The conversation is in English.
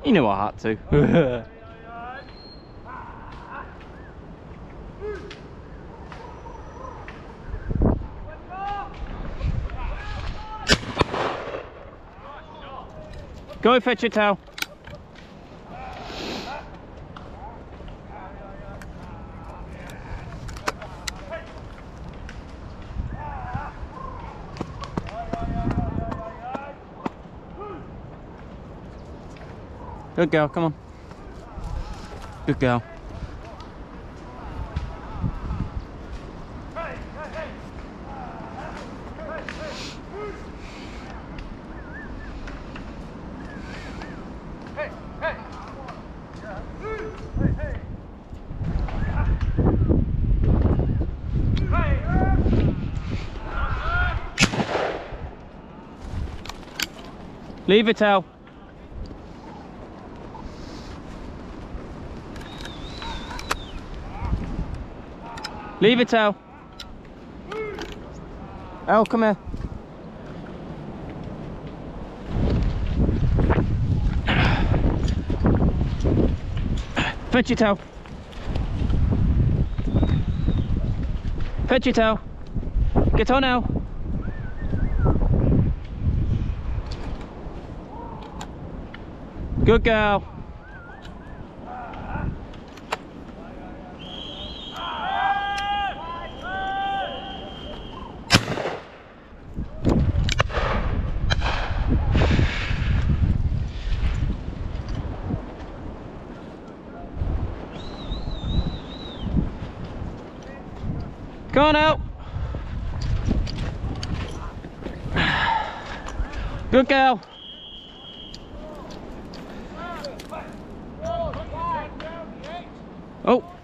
You knew I had to. Go fetch your towel. Good girl, come on. Good girl. Leave it out. Leave it out. Elle, come here. Fetch your towel. Fetch your towel. Get on now. Good girl. Go on out. Good girl. Oh.